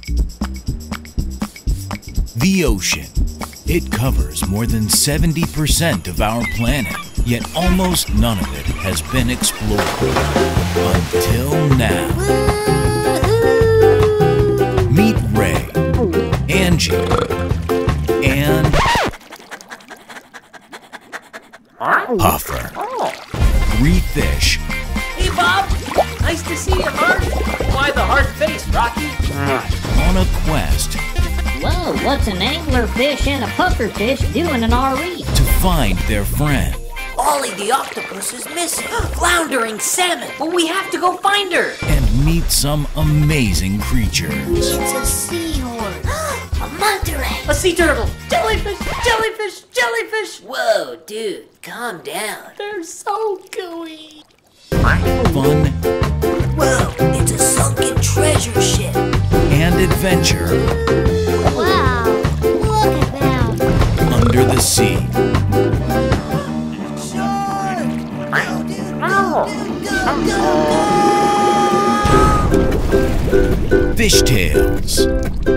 The ocean. It covers more than 70% of our planet, yet almost none of it has been explored. Until now. Meet Ray, Angie, and Puffer. 3 fish. Hey, Bob. Nice to see you, Hart. Why the hard face, Rocky? On a quest Whoa, what's an anglerfish and a pufferfish doing in our reef? to find their friend. Ollie the octopus is missing. Floundering salmon. Well, we have to go find her. And meet some amazing creatures. It's a seahorse. A manta ray. A sea turtle. Jellyfish, jellyfish, jellyfish. Whoa, dude, calm down. They're so gooey. Fun Whoa, it's a sunken treasure ship. and adventure Wow, look at them. under the sea. Fishtales.